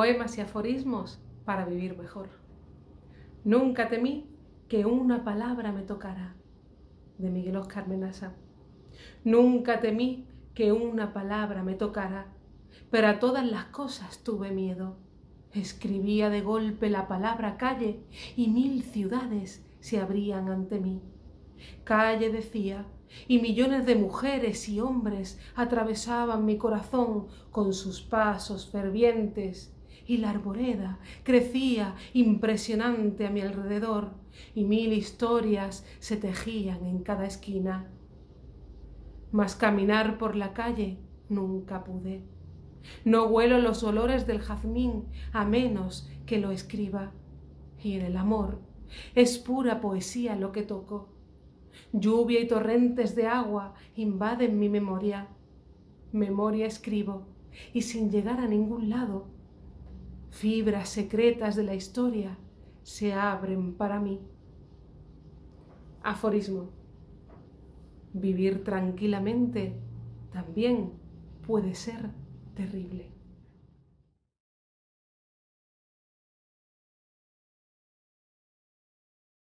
Poemas y aforismos para vivir mejor. Nunca temí que una palabra me tocara, de Miguel Óscar Menasa. Nunca temí que una palabra me tocara, pero a todas las cosas tuve miedo. Escribía de golpe la palabra calle y 1000 ciudades se abrían ante mí. Calle decía, y millones de mujeres y hombres atravesaban mi corazón con sus pasos fervientes, y la arboleda crecía impresionante a mi alrededor, y 1000 historias se tejían en cada esquina. Mas caminar por la calle nunca pude. No huelo los olores del jazmín a menos que lo escriba, y en el amor es pura poesía lo que toco. Lluvia y torrentes de agua invaden mi memoria. Memoria escribo, y sin llegar a ningún lado, fibras secretas de la historia se abren para mí. Aforismo. Vivir tranquilamente también puede ser terrible.